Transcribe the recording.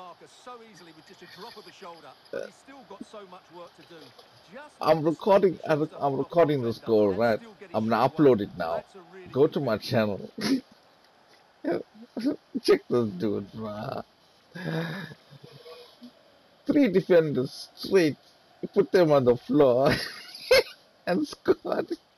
marker so easily with just a drop of the shoulder. But he's still got so much work to do. Just I'm recording. I'm recording this goal, right? I'm gonna upload it now. Go to my channel. Check this dude, man. 3 defenders straight. Put them on the floor and scored.